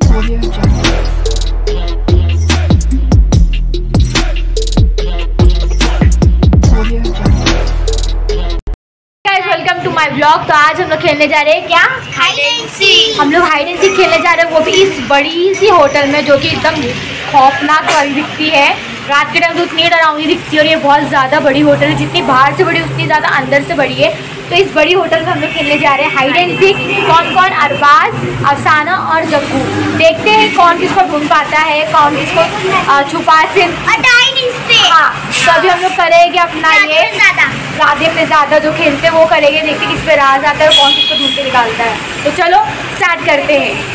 Welcome to my blog. तो आज हम लोग खेलने जा रहे हैं क्या, हाइड एंड सीक। हम लोग हाइड एंड सीक खेलने जा रहे हैं, वो भी इस बड़ी सी होटल में जो कि एकदम खौफनाक वाली दिखती है। रात के टाइम तो उतनी डरावनी दिखती है और ये बहुत ज़्यादा बड़ी होटल है, जितनी बाहर से बड़ी उतनी ज़्यादा अंदर से बड़ी है। तो इस बड़ी होटल में हम लोग खेलने जा रहे हैं हाइड एंड सीक। कौन कौन, अरबाज, अफसाना और जग्गू। देखते हैं कौन किसको ढूंढ पाता है, कौन किसको छुपा से। हाँ, तो अभी हम लोग करेंगे अपना ये ज़्यादा पे ज़्यादा जो खेलते हैं वो करेंगे। देखते किस पे राज आता है और कौन किसको ढूंढ के निकालता है। तो चलो स्टार्ट करते हैं।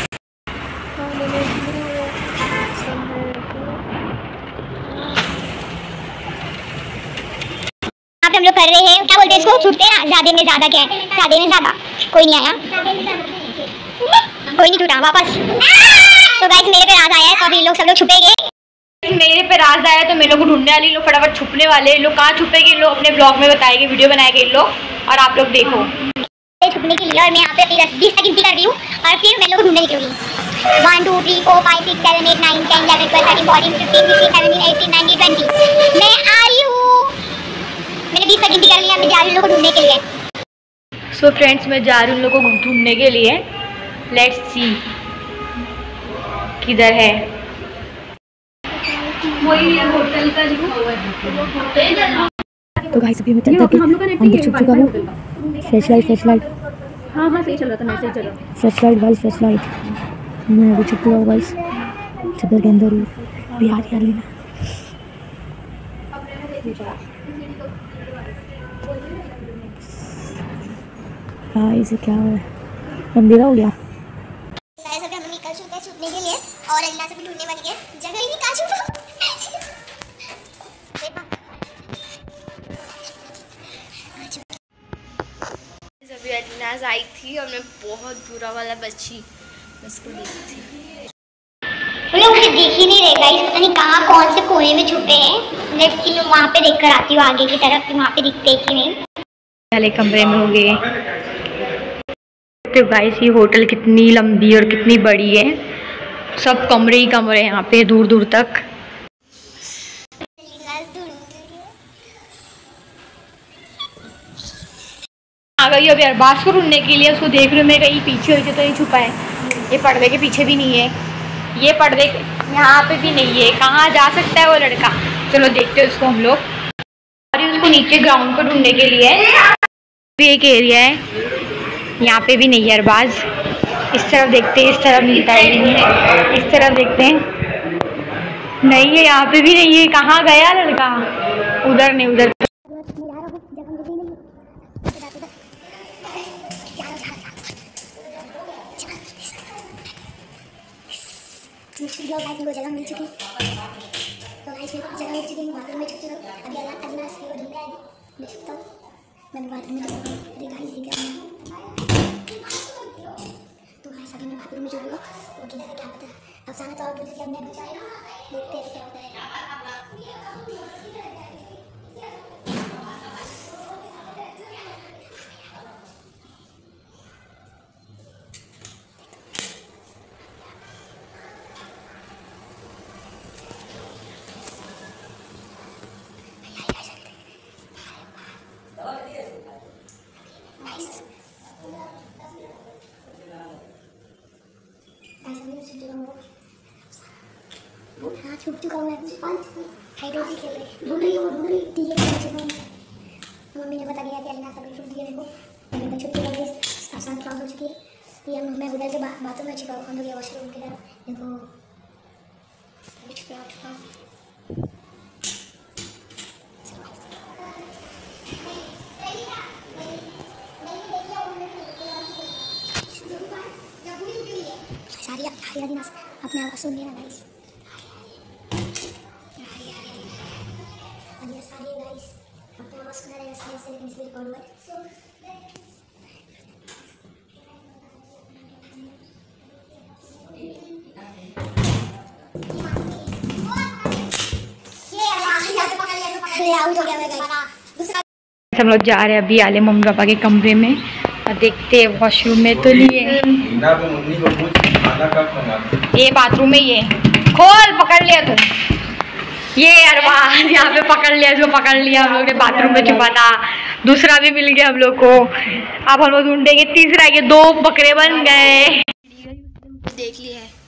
हम लोग कर रहे हैं, क्या बोलते हैं इसको, छूटते हैं ज़्यादा में ज़्यादा। क्या है ज़्यादा में ज़्यादा? कोई नहीं आया, कोई नहीं छूटा वापस। तो गाइस मेरे पे राज आया है, तो अभी लोग सब लोग छुपेंगे। मेरे पे राज आया तो मेरे लोग को ढूंढने वाले लोग फटाफट छुपने वाले। इन लोग कहाँ छुपेंगे, इन लोग अपने ब्लॉग में बताएंगे, वीडियो बनाएंगे इन लोग, और आप लोग देखो छुपने के लिए। और मैं यहाँ पे अपनी 20 तक गिनती कर रही हूँ और फिर मैं लोग ढूंढने निकलूंगी। 1 2 3 4 5 6 7 8 9 10 11 12 13 14 15 16 17 18 19 20। मैं आ रही हूँ, मैंने 20 तक गिनती कर लिया। मैं जा रही हूँ लोगों को ढूंढने के लिए। सो फ्रेंड्स, मैं जा रही हूँ उन लोगों को ढूंढने के लिए। लेट्स सी किधर है। वही होटल का तो गाइस अभी मैं चलता कि अंदर छुप चुका हूँ। Flash light. हाँ सही चल रहा था, मैं सही चल रहा था। फ्लैश लाइट मैं अभी छुप चुका हूँ गाइस, चद्दर के अंदर हूँ। अभी हाथ कर लेना। गाइस क्या हो रहा है, अंधेरा हो गया। गाइस अभी हम निकल चुके हैं छुपने के लिए और अलीना से भी ढूंढने वाली है। जगह ही नहीं, कहाँ छुपूं? अभी अलीनाज आई थी और मैं बहुत बुरा वाला बची, उसको देखी थी। वो लोग मुझे देख ही नहीं रहे गाइस, पता नहीं कहाँ कौन से कोने में छुपे हैं। लेट्स सी, मैं वहाँ पे देख कर आती हूँ आगे की तरफ, वहाँ पे दिखते कि नहीं। पहले कमरे में हो गए। तो गाइस ये होटल कितनी लंबी और कितनी बड़ी है, सब कमरे ही कमरे यहाँ पे दूर दूर तक। आ गई अभी अरबाज को ढूंढने के लिए। उसको देख रही हूँ मैं, कहीं पीछे हो तो नहीं छुपा है। ये पर्दे के पीछे भी नहीं है, ये पर्दे यहाँ पे भी नहीं है। कहाँ जा सकता है वो लड़का, चलो देखते हैं उसको हम लोग। और उसको नीचे ग्राउंड पर ढूंढने के लिए भी एक एरिया है, यहाँ पे भी नहीं है अरबाज। इस तरफ देखते हैं, इस तरफ मिलता है नहीं है। इस तरफ देखते हैं, नहीं है, यहाँ पे भी नहीं है। कहाँ गया लड़का? उधर नहीं, उधर। जगह मिल चुकी, तो गाइस मेरे को जगह मिल चुकी है। बाथरूम में छुप चुका हूँ। अभी अलीना से ढूंढने आएगी, मैं छुपता हूँ। मैं बाथरूम में चला गया। अरे गाइस ये क्या है? तो गाइस अभी मैं बाथरूम में चलूँगा, वो किधर है क्या पता। अफसाना तो और दूसरी मैं बचा है, देखते हैं क्या होता है। हाँ छुप चुका हूँ मैं। हाइड एंड सीक खेल रहे, ढूंढ रही हूँ ठीक है। मम्मी ने बता दिया कि अलीना सब छुप दिए मेरे को। मैं तो छुप चुका हूँ, आसान क्लास हो चुकी है। ये मैं उधर से बाथरूम में छुपा हूँ, हम लोग वॉशरूम की तरफ। देखो अभी छुपा हूँ। सारी अपने आप सुन लेना गाइस। सारी गाइस अपने आवाज सुना रहेगा से, लेकिन इसलिए रिकॉर्ड हुआ हम लोग जा रहे हैं अभी आले मम्मी पापा के कमरे में और देखते हैं वॉशरूम में तो नहीं है। ये बाथरूम में ये खोल, पकड़ लिया तू। ये अरबाज यहाँ पे पकड़ लिया, इसको पकड़ लिया हम लोग ने, बाथरूम में छुपा था। दूसरा भी मिल गया हम लोग को। अब हम लोग ढूंढेंगे तीसरा। ये 2 बकरे बन गए। देख लिया है।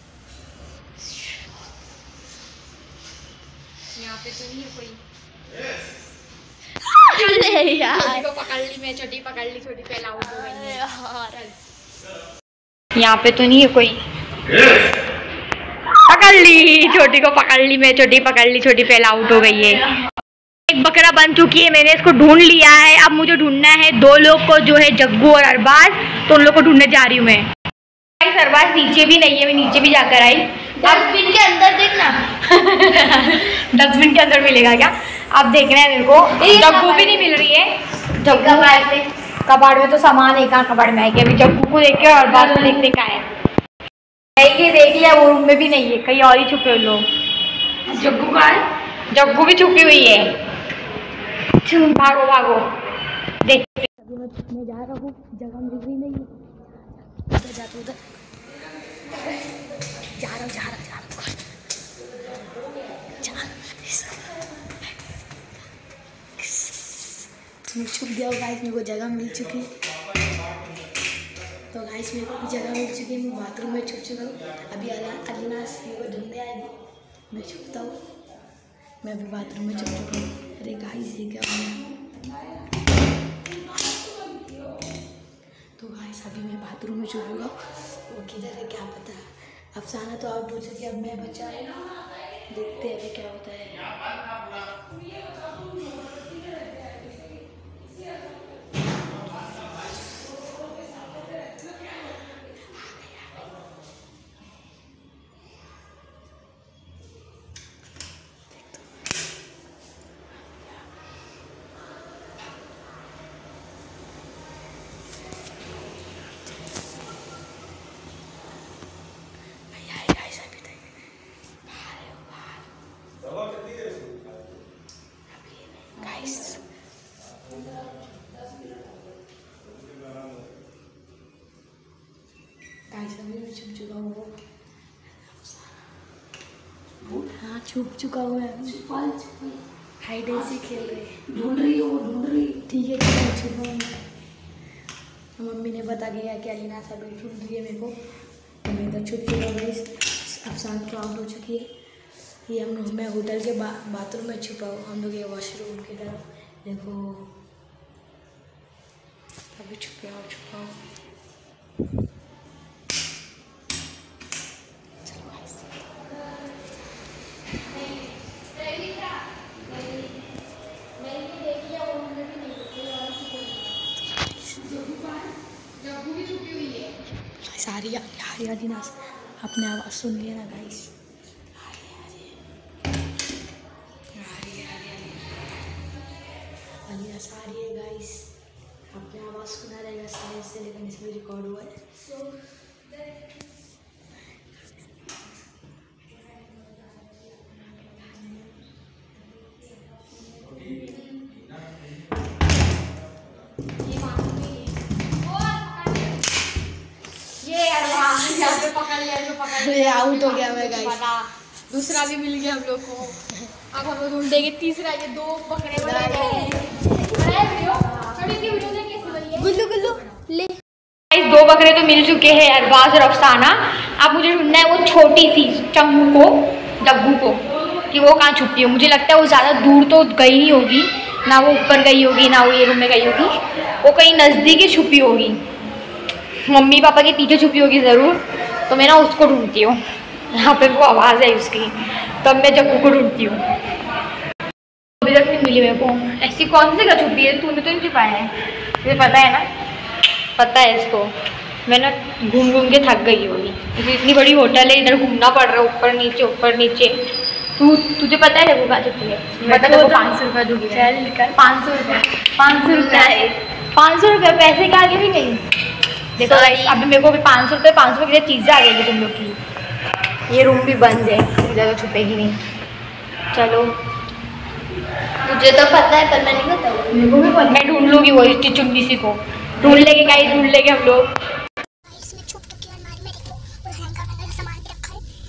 यहाँ पे तो नहीं है कोई। अरे यार को पकड़ ली मैं, छोटी पकड़ ली, छोटी पे आउट हो गई। यार यहाँ पे तो नहीं है कोई। पकड़ ली, छोटी को पकड़ ली मैं, छोटी पकड़ ली, छोटी पहले आउट हो गई है। एक बकरा बन चुकी है, मैंने इसको ढूंढ लिया है। अब मुझे ढूंढना है 2 लोग को, जो है जग्गू और अरबाज। तो उन लोग को ढूंढने जा रही हूँ मैं। अरबाज नीचे भी नहीं है, मैं नीचे भी जाकर आई। डस्टबिन के अंदर देखना। डस्टबिन के अंदर मिलेगा क्या? अब देखना है मेरे को। जग्गू भी नहीं मिल रही है। जग्गू कबाड़ में तो सामान है, कहाँ कबाड़ में आएगी? अभी जग्गू को देख के और अरबाज को देखने का है। देख लिया, वो रूम में भी नहीं है, कहीं और ही छुपे हुए लोग। जग्गू का है, जग्गू भी छुपी हुई है। भागो भागो, देखते। मैं छुपने जा रहा हूँ, जगह मिल रही नहीं है। उधर जाते, उधर जा रहा हूँ। मैं छुप गया हूँ गाइस, मेरे को जगह मिल चुकी है। तो गाइस मेरे को भी जगह मिल चुकी है, मैं बाथरूम में छुप चुका हूँ। अभी अलीनास मेरे को ढूंढने आएगी, मैं छुपता हूँ। मैं अभी बाथरूम में छुप चुका हूँ। अरे गाइस ये क्या हुआ? तो गाइस अभी मैं बाथरूम में छुप चुका हूँ। वो किधर है क्या पता। अफसाना तो आउट हो चुकी है, अब मैं बचा हूँ। देखते हैं अभी क्या होता है। छुप चुका हूँ। हाँ छुप चुका हूँ मैं। हाइड ऐसे खेल रहे, ढूंढ रही। ठीक है छुपा हूँ। मम्मी ने बता दिया कि अलीना सब ढूंढ रही है मेरे को, तो मैं इधर छुप चुका हूँ। अफसान तो आउट हो चुकी है। ये मैं होटल के बाथरूम में छुपा हूँ। हम लोग ये वॉशरूम की तरफ देखो, अभी छुपा हूँ। सारी अलीना अपने आवाज़ सुन लिया ना गाइस। अलीना सारी है गाइस, अपने आवाज़ सुना रहेगा साइड से, लेकिन इसमें रिकॉर्ड हुआ है। आउट हो गया मैं गाइस। दूसरा भी मिल गया हम लोग को। अब हम लोग ढूंढेंगे तीसरा। ये 2 बकरे बन गए। गुल्लू गुल्लू ले। 2 बकरे तो मिल चुके हैं, अरबाज और अफसाना। अब मुझे ढूंढना है वो छोटी सी चंगू को, जग्गू को, कि वो कहाँ छुपी हो। मुझे लगता है वो ज़्यादा दूर तो गई नहीं होगी, ना वो ऊपर गई होगी, ना वो ये रूम में गई होगी। वो कहीं नज़दीक ही छुपी होगी, मम्मी पापा के पीछे छुपी होगी ज़रूर। तो मैं ना उसको ढूंढती हूँ। यहाँ पे वो आवाज़ है उसकी, तब मैं जग्गू को ढूंढती हूँ। अभी तक नहीं मिली मेरे को। ऐसी कौन सी जगह छुपी है? तूने तो नहीं छुपाया है, मुझे पता है ना, पता है इसको। मैं ना घूम घूम के थक गई होगी, क्योंकि इतनी बड़ी होटल है, इधर घूमना पड़ रहा है, ऊपर नीचे। तुझे पता है जग्गू कहाँ छुपी है? पता है। 500 रुपये दूंगी। चल निकल। 500 रुपये 500 रुपये पैसे का आगे भी नहीं। देखो अभी मेरे को भी 500 रुपये की चीज़ें आ गई तुम लोग की। ये रूम भी बंद है, इधर तो छुपेगी नहीं। चलो मुझे तो पता है, पर मैं नहीं बताऊँ। मेरे को भी पता है, ढूंढ लूँगी वो इतनी चुंडी सी को। ढूंढ लेंगे गाइस, ढूंढ लेंगे हम लोग। इसमें छुप चुकी है अलमारी में, देखो और हैंगर वगैरह सामान भी रखा है।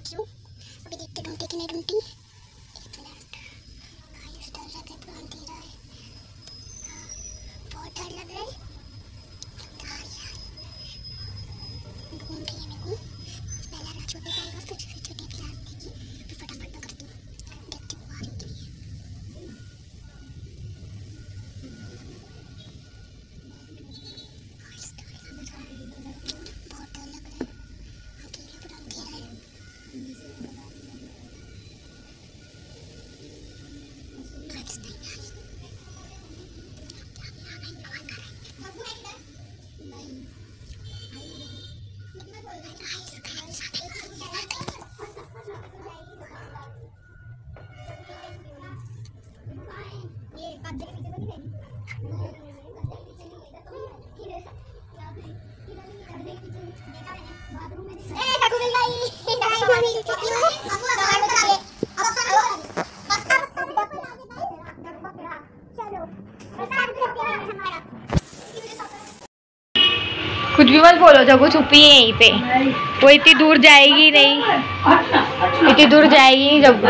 क्यों अभी देखते ढूंढते कि नहीं ढूंढती। एक मिनट, गाइस डर लग रहा है, अंधेरा है, बहुत डर लग रहा है। ढूंढ रही है मेरे को, पहले ना छोटे पाएगा फिर छोटे क्लास देखी, फिर फटाफट पकड़ती हूँ, देखती हूँ आ रही कि नहीं। बहुत डर लग रहा है, अकेले पूरा अंधेरा है। गाइस नहीं आई, कुछ भी मत बोलो, जगू छुपी है यहीं पे, वो इतनी दूर जाएगी नहीं, इतनी दूर जाएगी नहीं जग्गू,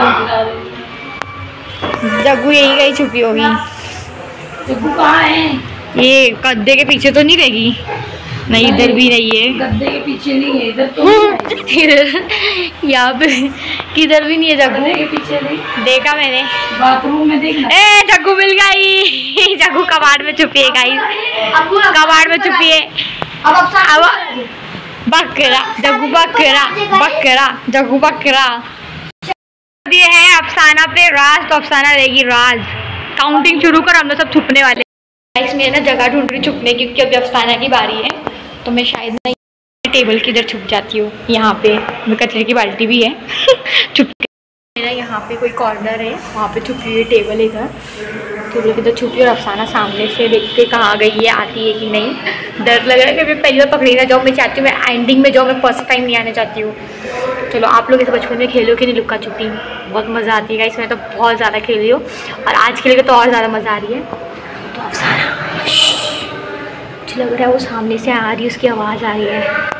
जग्गू यहीं कहीं छुपी होगी। जग्गू कहाँ है? ये गद्दे के पीछे तो नहीं रहेगी? नहीं इधर भी नहीं है, गद्दे के पीछे नहीं है, इधर तो नहीं है। इधर यहाँ पे किधर भी नहीं है जग्गू, गद्दे के पीछे नहीं देखा मैंने, बाथरूम में देखना। ए जग्गू मिल गई, जग्गू कबाड़ में छुपी है गाइस, कबाड़ में छुपी है। अब बकरा जग्गू, बकरा बकरा जग्गू बकरा। ये है अफसाना पे राज, तो अफसाना रहेगी राज। काउंटिंग शुरू कर, हम लोग सब छुपने वाले। गाइस मैं ना जगह ढूंढ रही छुपने की, क्योंकि अभी अफसाना की बारी है, तो मैं शायद ना टेबल की इधर छुप जाती हूँ। यहाँ पे मैं कचरे की बाल्टी भी है छुप के। मेरा यहाँ पे कोई कॉर्नर है, वहाँ पे छुपी हुई टेबल है इधर, तो लोग इधर छुपी और अफसाना सामने से देखते कहाँ गई है, आती है कि नहीं। डर लग रहा है कि मैं पहली बार पकड़ी ना जाऊँ, मैं चाहती हूँ मैं एंडिंग में जाऊँ, मैं फर्स्ट टाइम नहीं आने चाहती हूँ। चलो आप लोग इस बचपन में खेलो कि नहीं लुक्का छुपी, बहुत मज़ा आती है गाइस, मैं तो बहुत ज़्यादा खेली हूँ, और आज खेल के तो और ज़्यादा मज़ा आ रही है। तो अफसाना मुझे लग रहा है वो सामने से आ रही है, उसकी आवाज़ आ रही है।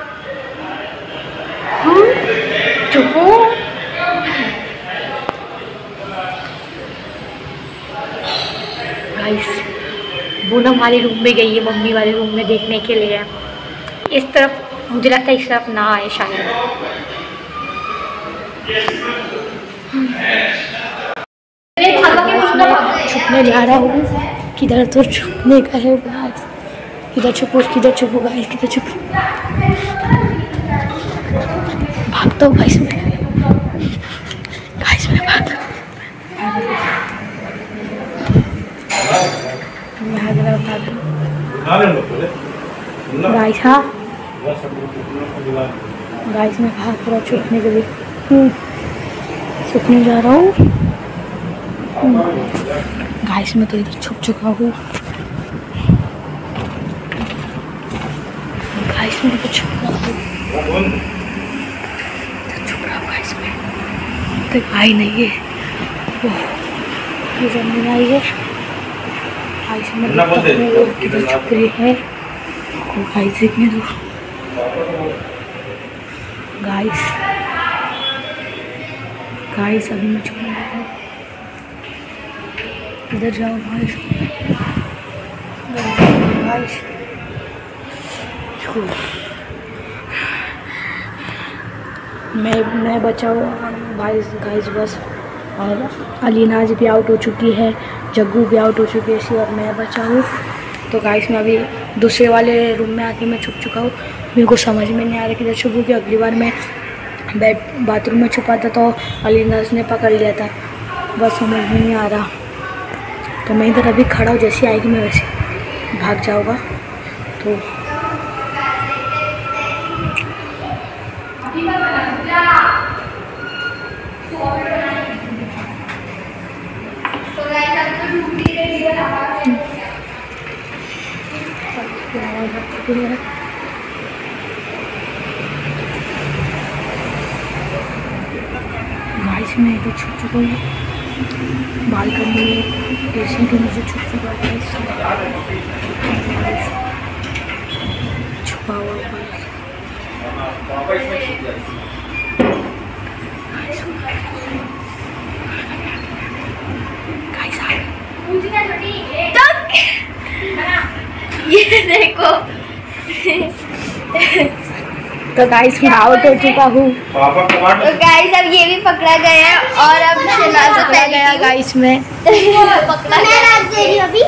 चुपो, गाइस पूनम वाले रूम में गई है, मम्मी वाले रूम में देखने के लिए। इस तरफ मुझे लगता है, इस तरफ ना आए शायद। छुपने जा रहा हूँ, किधर तो छुपने का है गाइस, किधर छुपो, किधर छुपो गाइस, किधर छुपो, भागता हूँ गाइस मैं, गाइस मैं भाग गाइस। हाँ गाइस मैं भाग रहा छुपने के लिए, छुपने जा रहा हूँ गाइस। मैं तो इधर छुप चुका हूँ गाइस, मैं तो छुप रहा हूँ, छुप रहा हूँ गाइस मैं, तो आई नहीं है वो, इधर नहीं आई है गाइस। मैं किधर छुप रही है गाइस, देखने दो गाइस। गाइस अभी मैं छुप रहा हूँ, इधर जाओ गाइस, गाइस मैं बचा हूँ गाइस बस। और अलीनाज भी आउट हो चुकी है, जग्गू भी आउट हो चुकी है, और मैं बचा हूँ। तो गाइस मैं अभी दूसरे वाले रूम में आके मैं छुप चुका हूँ। मेरे को समझ में नहीं आ रहा किधर छुपूँ, कि अगली बार मैं बाथरूम में छुपा था तो अलीनाज ने पकड़ लिया था, बस समझ में नहीं आ रहा। तो मैं इधर अभी खड़ा हूँ, जैसे आएगी मैं वैसे भाग जाऊँगा। तो गाइस मैं तो छुप चुका हूँ बालकनी में, एसी के नीचे छुप चुका है, छुपा हुआ को। तो गाइस मैं आउट हो चुका हूँ। तो गाइस अब ये भी पकड़ा गया है और अब शहनाज पकड़ा गया गाइस में। पकड़ा गया अभी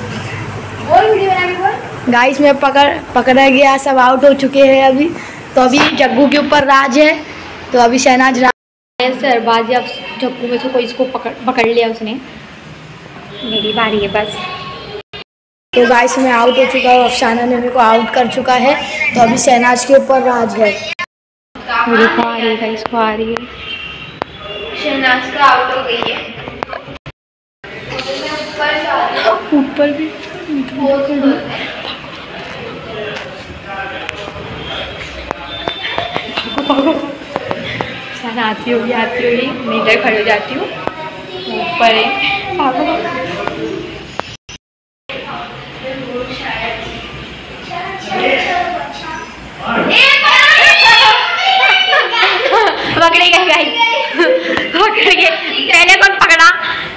गाइस में पकड़ा गया, सब आउट हो चुके हैं अभी। तो अभी जग्गू के ऊपर राज है। तो अभी शहनाज सरबाजी, अब जग्गू में से कोई इसको पकड़ लिया उसने। मेरी बारी है बस। तो गाइस मैं आउट हो चुका हूँ, अफसाना ने मेरे को आउट कर चुका है। तो अभी शहनाज के ऊपर राज है। मेरी को आ रही है गाइस, को आ रही है। शहनाज तो आउट हो गई है। ऊपर भी आती होगी मैं इधर खड़ी हो जाती हूँ। ऊपर है पकड़े गए गाइस, पकड़ गए। पहले कौन पकड़ा?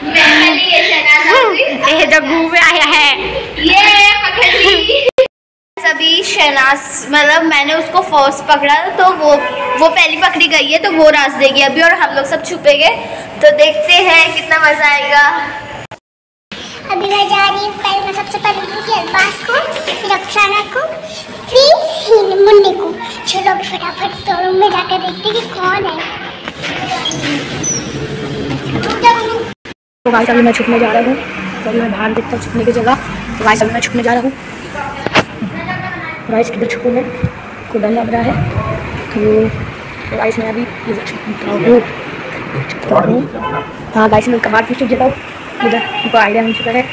ये जग्गू में आया है। ये पकड़ ली। अभी शहनाज मतलब मैंने उसको फर्स्ट पकड़ा तो वो पहली पकड़ी गई है तो वो राज देगी अभी, और हम लोग सब छुपे गए। तो देखते हैं कितना मजा आएगा। अभी मैं जा रही हूँ। पहले मैं सबसे पहले दूंगी अरबाज को, फिर अफसाना को, फिर मुन्नी को। चलो अभी फटाफट शोरूम में जाकर देखते हैं कि कौन है। तो गाइस अभी मैं छुपने जा रहा हूँ। तो अभी मैं बाहर देखता हूँ छुपने की जगह। तो गाइस अभी मैं छुपने जा रहा हूँ। गाइस किधर छुपूँ मैं, को डर लग रहा है। तो गाइस मैं अभी छुपता हूँ। हाँ गाइस मैं कबाड़ भी छुप जाता हूँ। इधर उनको आइडिया मिल चुका है।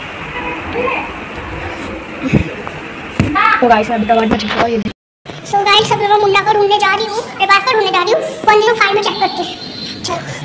तो गाइस मैं अभी कबाड़ में छुप रहा हूँ। सो गाइस अब मैं मुन्ना को ढूंढने जा रही हूँ, अरबाज को ढूंढने जा रही हूँ। 105 में चेक करते हैं। चलो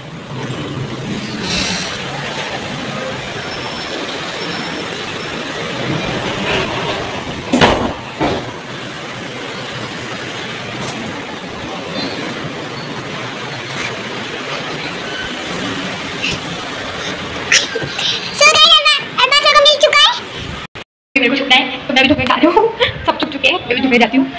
मेरे को छुपना है तो मैं भी छुपने जा रही हूँ। सब छुप चुके हैं, मैं भी छुपने जाती हूँ।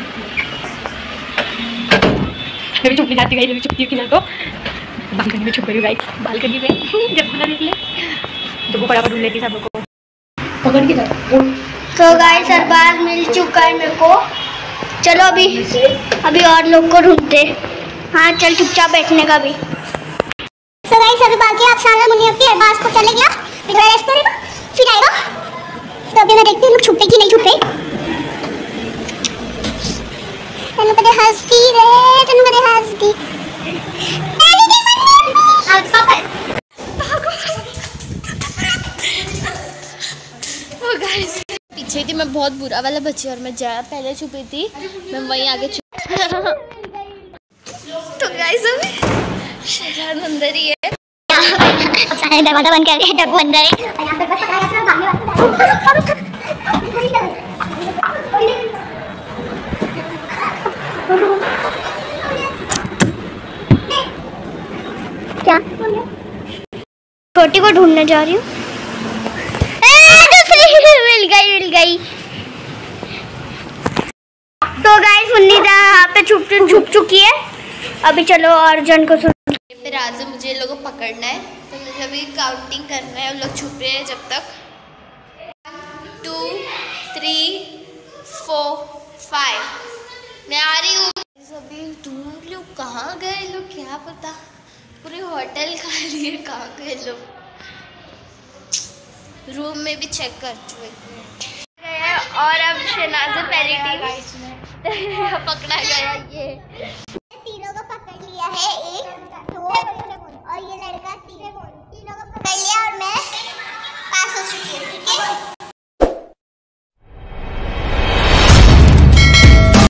मैं भी छुपने जाती हूँ, मैं भी छुपती हूँ किधर तो। बालकनी में छुप गई गाइस, बालकनी में जब ना निकले तो वो फटाफट ढूंढ लेती सब लोग को पकड़ के। तो गाइस अरबाज मिल चुका है मेरे को। चलो अभी और लोग को ढूंढते। हाँ चल चुपचाप बैठने का भी। तो गाइस अभी बाकी अफसाना मुन्नी अपनी अरबाज को चले गया, फिर आएगा। तो अभी मैं देखती हूँ लोग छुपे कि नहीं छुपे। तनु बड़े हंसती रे, तनु बड़े हंसती। तो गाइस पीछे थी मैं, बहुत बुरा वाला बच्ची, और मैं जहाँ पहले छुपी थी मैं वहीं आगे तो गाइस अभी शहनाज अंदर ही है। दरवाजा बंद कर जग्गू अंदर है। क्या छोटी को ढूंढने जा रही हूँ। मिल गई। तो गाइस मुन्नी यहाँ पे छुप चुकी है। अभी चलो अर्जुन को सुन। फिर आज मुझे लोगों को पकड़ना है तो मुझे अभी काउंटिंग करना है। उन लोग छुप रहे हैं जब तक। 1 2 3 4 5 मैं आ रही हूँ। अभी ढूंढ लो कहाँ गए लोग, क्या पता। पूरे होटल खाली है, कहाँ गए लोग। रूम में भी चेक कर चुके हैं। और अब शहनाज पहली टीम पकड़ा गया। ये तीनों को पकड़ लिया है, 1 2 और ये लड़का तीनों को पकड़ लिया और मैं पास हो चुकी हूँ। ठीक है।